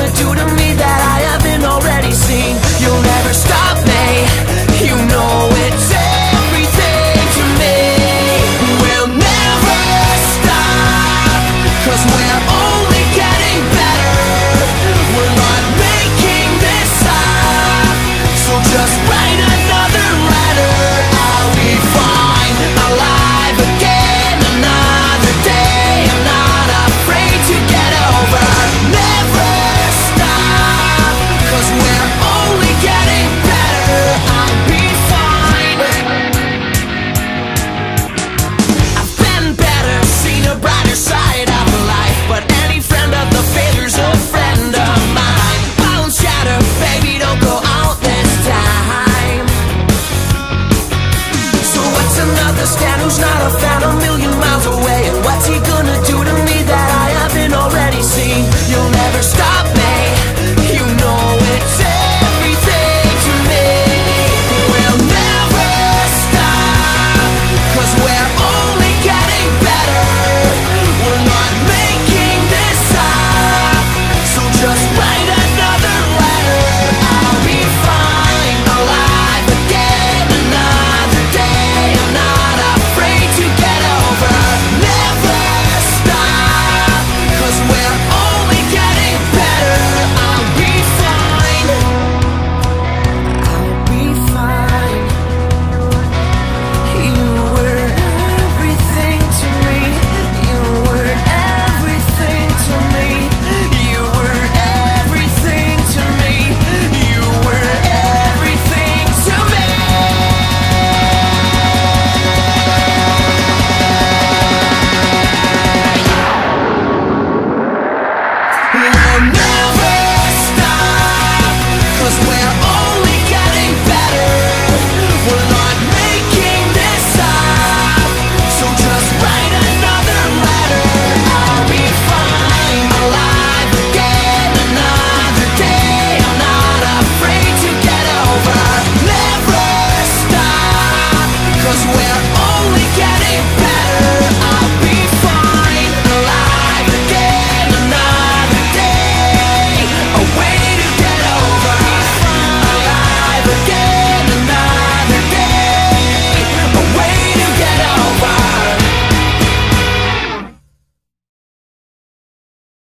gonna do to me that I haven't already seen? You'll never stop me, you know it's everything to me. We'll never stop, 'cause we're only getting better. We're not making this up, so just write another letter. I'll be fine, alive again another day. I'm not afraid to get over. Never stop, 'cause we're only getting better. I'll be fine. I've been better, seen a brighter side of life, but any friend of the failure's a friend of mine. Bones shatter, baby, don't go out this time. So what's another stand who's not a fan a million miles away? And what's he gonna do to me that I haven't already seen? You'll never stop me,